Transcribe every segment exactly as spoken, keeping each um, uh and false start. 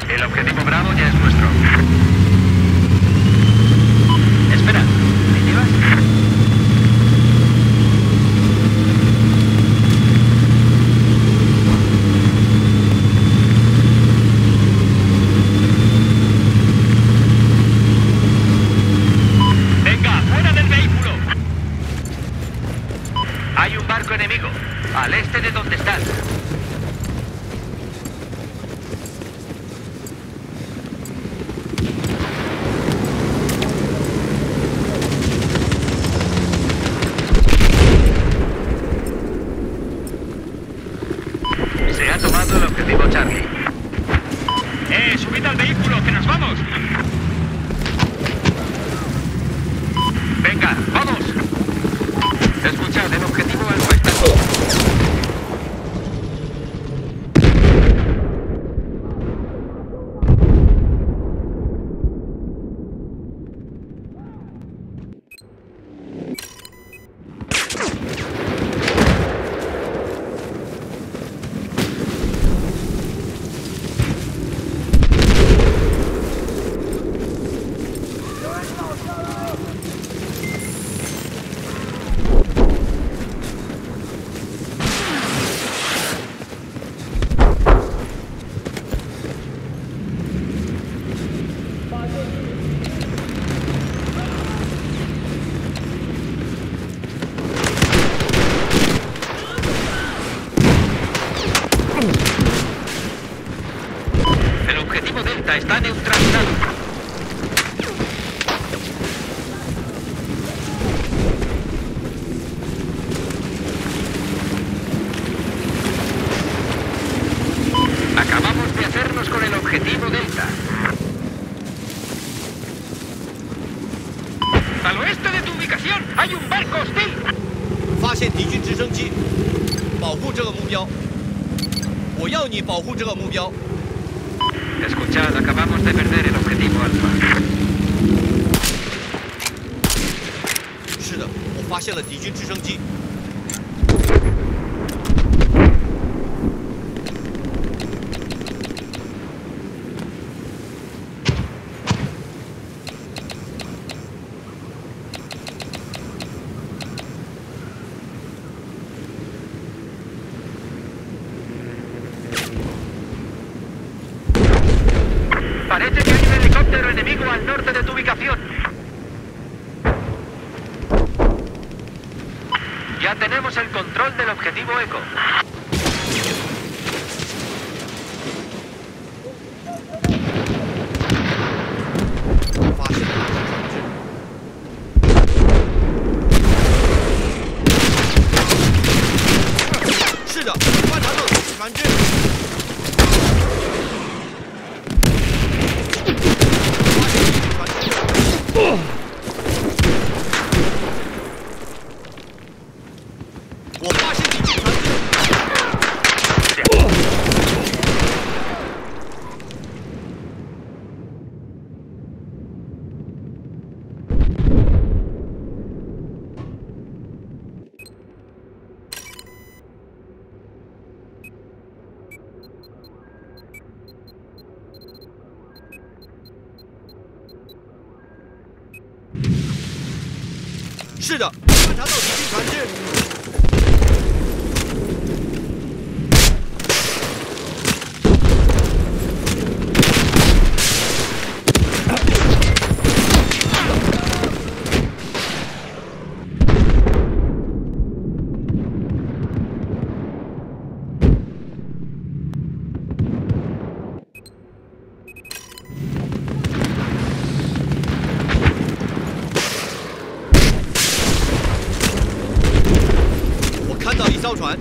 El objetivo Bravo ya es nuestro. Espera, ¿me llevas? Venga, fuera del vehículo. Hay un barco enemigo, al este de donde estás. Se ha tomado el objetivo Charlie. ¡Eh! ¡Subid al vehículo, que nos vamos! ¡Venga, vamos! Escuchad, el objetivo Alfa está... El objetivo Delta está neutralizado. Acabamos de hacernos con el objetivo Delta. Al oeste de tu ubicación hay un barco hostil. 发现敌军直升机，保护这个目标。我要你保护这个目标。 Escuchad, acabamos de perder el objetivo Alfa. 是的，我发现了敌军直升机。 Parece que hay un helicóptero enemigo al norte de tu ubicación. Ya tenemos el control del objetivo Eco. 是的，观察到敌军船只。 艘船，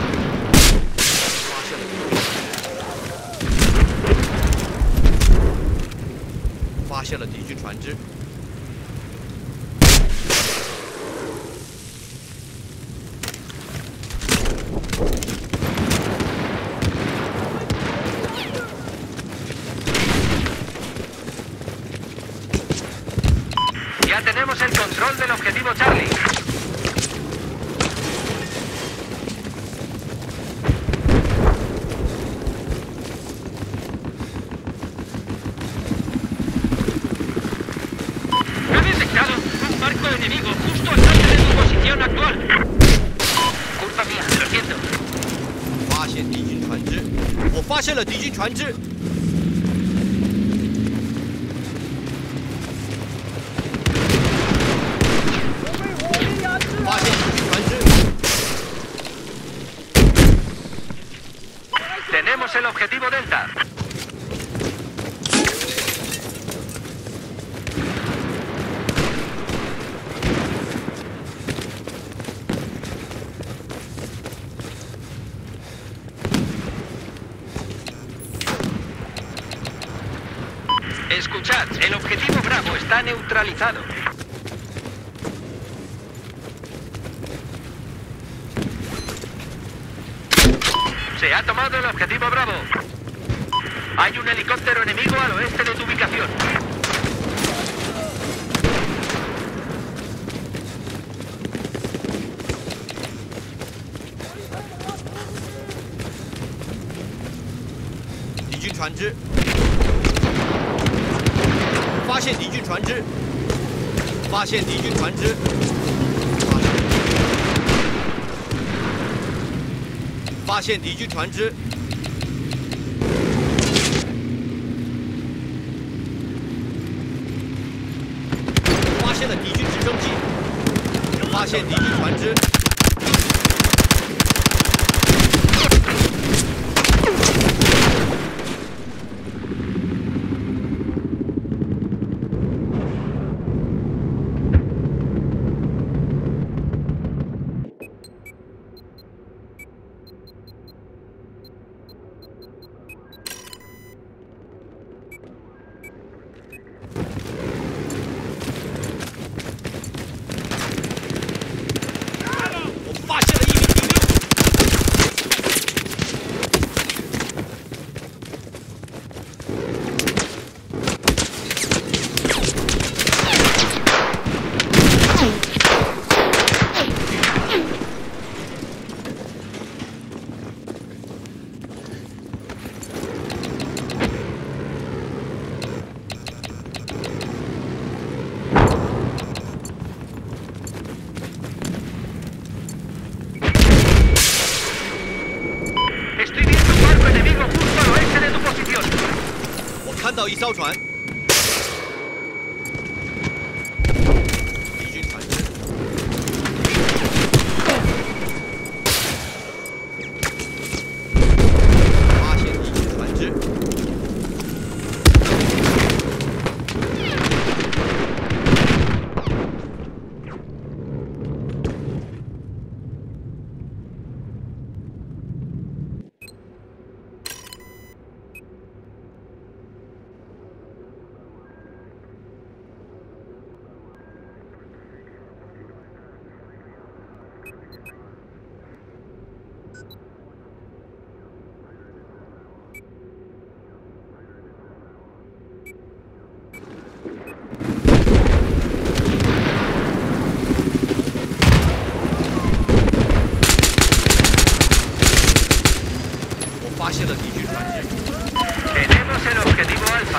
发现了敌军船只。 Ya tenemos el control del objetivo Charlie. enemigo justo al norte de tu posición actual. Culpa mía, lo siento. 发现敌军船只，我发现了敌军船只。发现敌军船只。 Tenemos el objetivo Delta. Escuchad, el objetivo Bravo está neutralizado. Se ha tomado el objetivo Bravo. Hay un helicóptero enemigo al oeste de tu ubicación. 敌军船只，发现敌军船只，发现敌军船只，发现敌军船只。 发现了敌军直升机，发现敌军船只。看到一艘船，敌军船只，发现敌军船只，发现了敌军船只。 Tenemos el objetivo Alfa.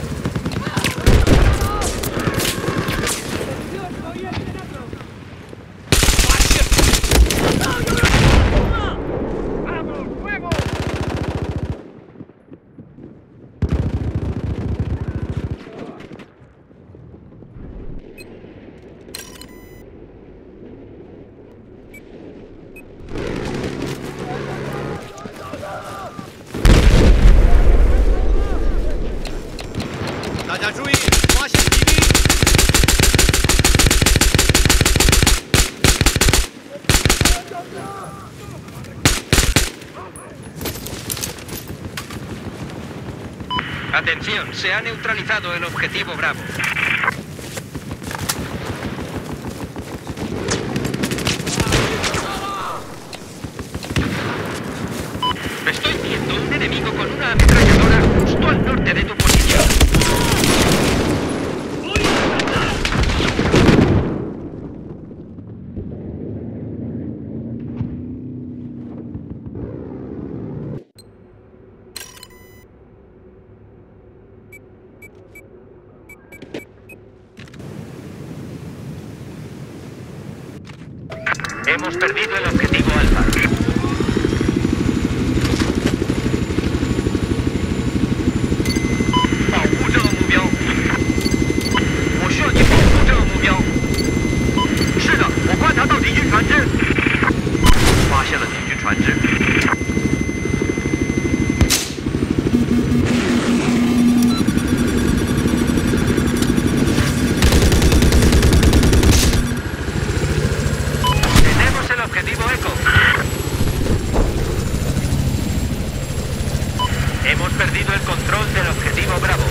大家注意，发现敌兵！ Atención, se ha neutralizado el objetivo Bravo. Estoy viendo un enemigo con una ametralladora justo al norte de tu posición. Hemos perdido el objetivo Alfa. 保护这个目标。我需要你保护这个目标。是的，我观察到敌军船只。发现了敌军船只。 Hemos perdido el control del objetivo Bravo.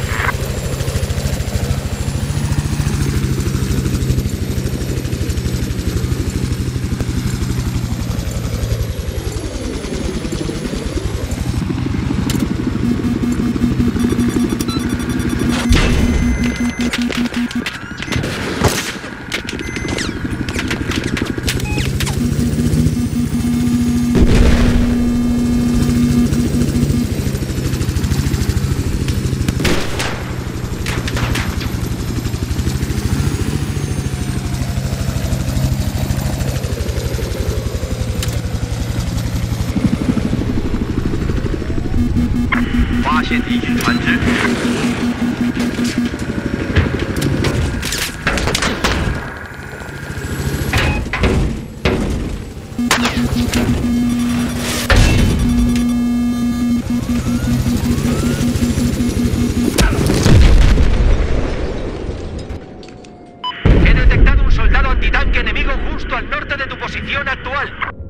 发现敌军船只。He detectado un soldado antitanque enemigo justo al norte de tu posición actual.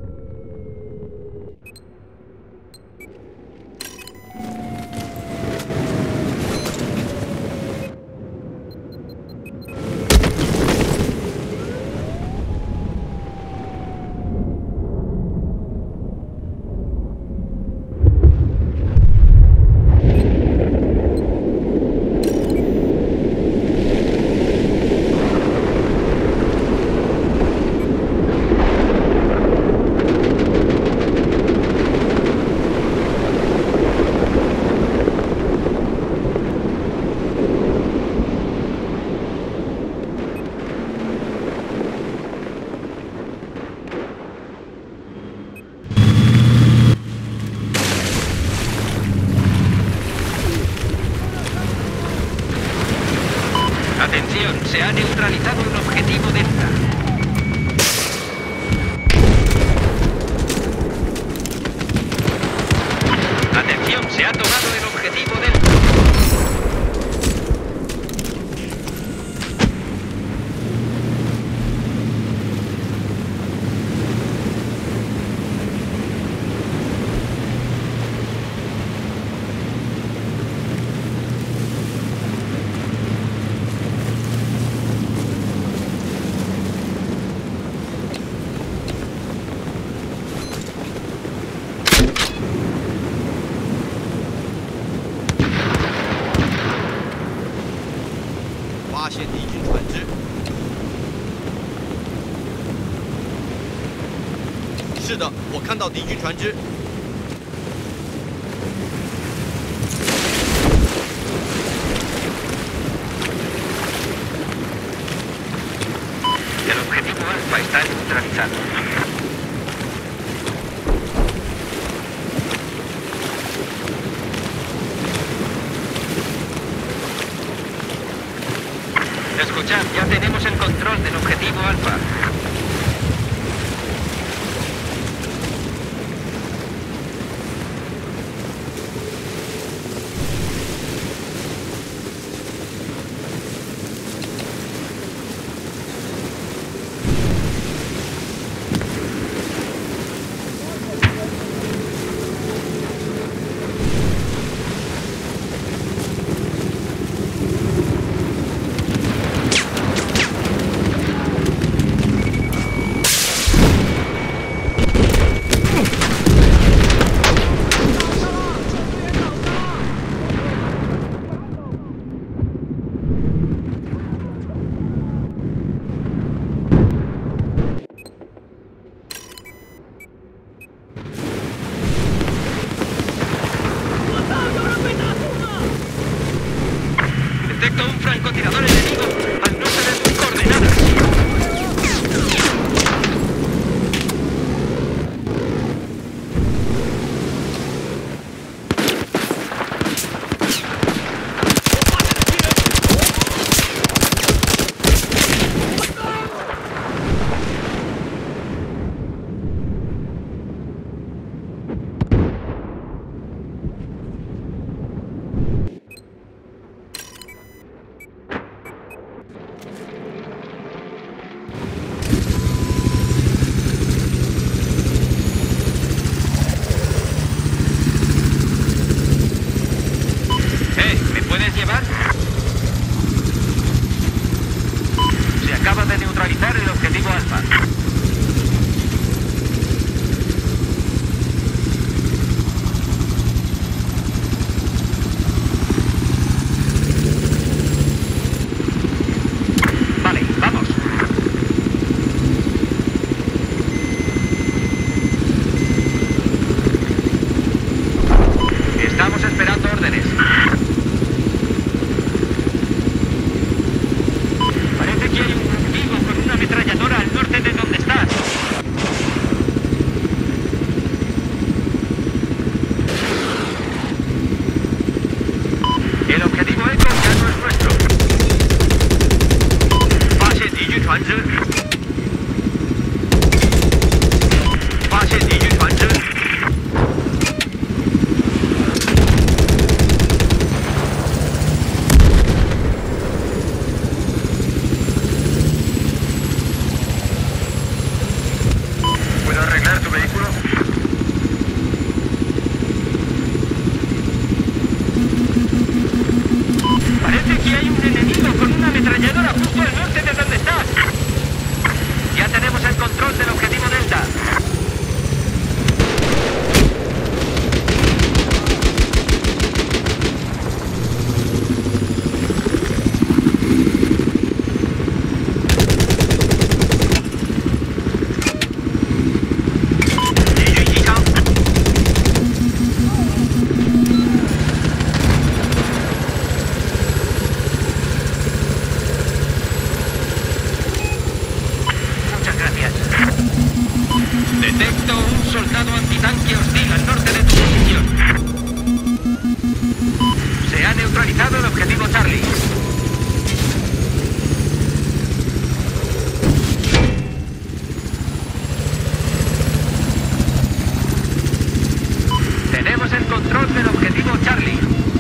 Atención, se ha neutralizado el objetivo Delta. Atención, se ha tomado el objetivo Delta. 发现敌军船只。是的，我看到敌军船只。 El objetivo Alfa está neutralizado. Escuchad, ya tenemos el control del objetivo Alfa. Detecto un francotirador enemigo al norte de tus coordenadas. El objetivo Echo ya no es nuestro. 发现敌军船只，发现敌军船只， ¿Puedo arreglar tu vehículo? Parece que hay un enemigo con una ametralladora justo al norte de donde estás. Ya tenemos el control del objetivo Delta. Muchas gracias. Detecto un soldado antitanque hostil al norte de tu posición. Se ha neutralizado el objetivo Charlie. Tenemos el control del objetivo Charlie.